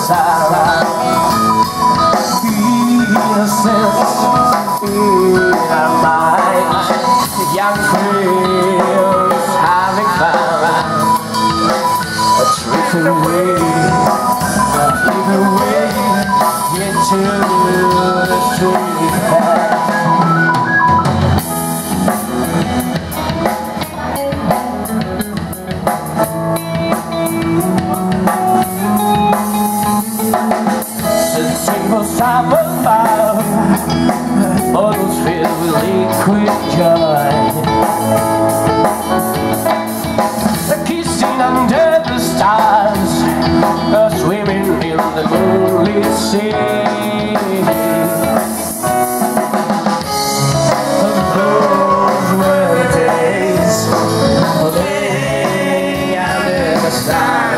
side. Innocence in our minds, young friends having fun, drift away into the street path. Time of love, bottles filled with liquid joy, kissing under the stars, swimming in the moonlit sea. Those were the days laying under the sun.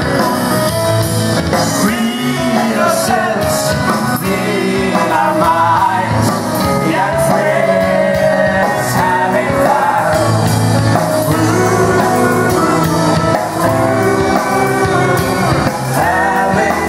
Free yourselves in our minds, young friends having fun. Having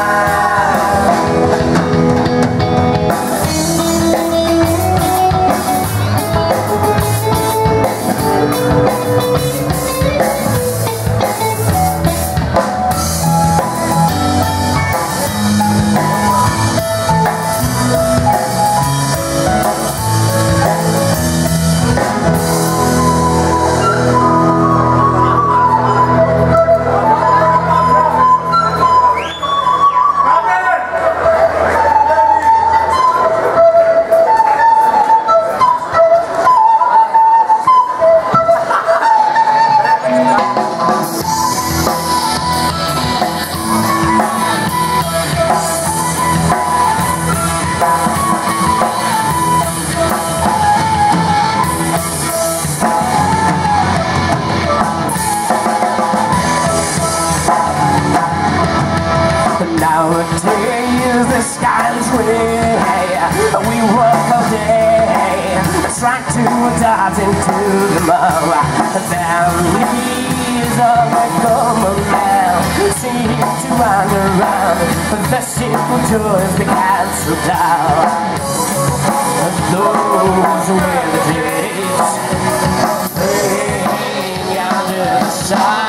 Nowadays the sky's gray, we work all day, trying to adapt into the mud. Families of a common man seem to run around, the simple joys began to down. Those were the days, laying under the sun.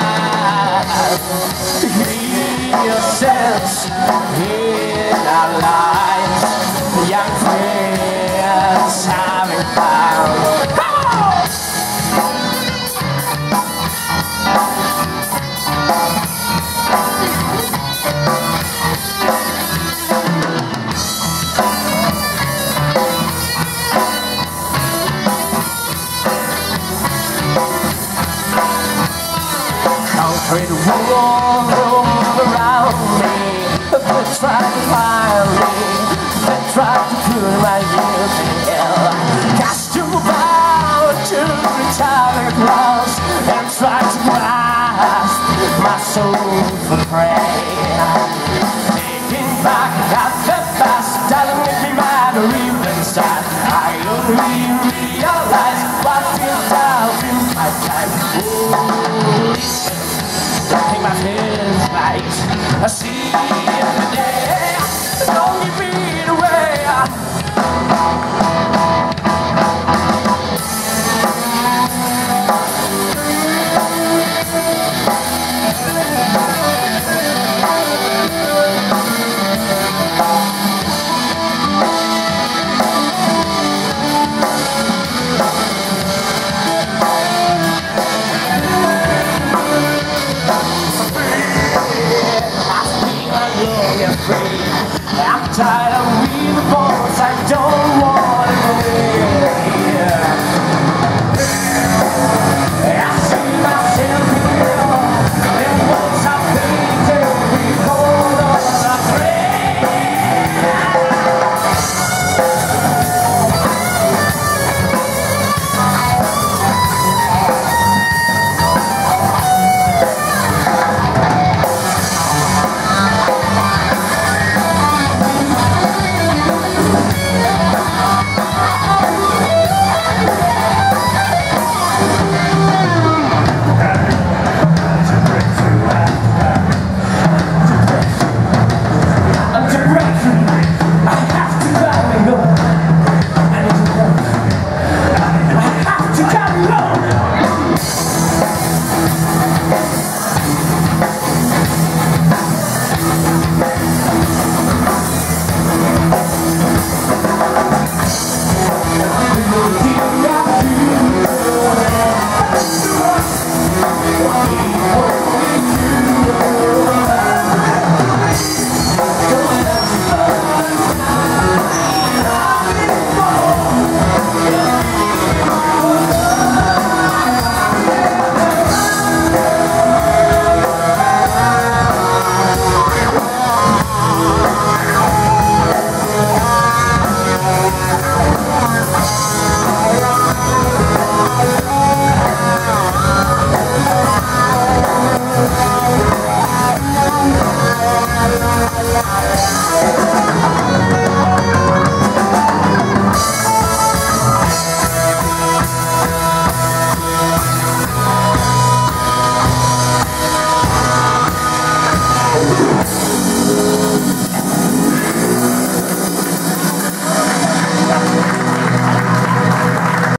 Yourselves in our lives, young friends having fun. Come on! Concrete walls around me, they try to find me, they try to put my youth in hell. Cast you bow to retire cross and try to grasp my soul for prey. Thinking back at the past doesn't make me mad or even sad. I only realize what feels out in my time. Talking about his light, I see every day. Don't give me away. I'm tired of being the boss, I don't want to live. I see myself here, and once I painted, we hold on a thread. Yeah.